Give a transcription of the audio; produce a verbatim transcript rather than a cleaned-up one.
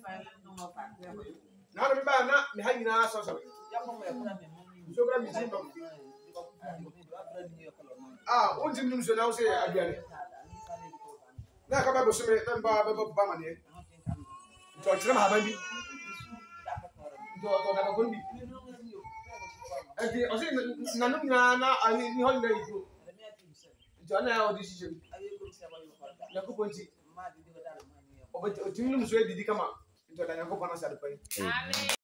na me ba na me ha nyina so so so bra mi tin ah o tin nim so na o se aduane na ka ba bo so me na ba ba ba ma ne to tire ma ba bi to to na ba bi enti o se na no nyina na ani ni holiday go jo na o di si na ko ponti o tin nim so e didi kama to da yakobana sa de pai amen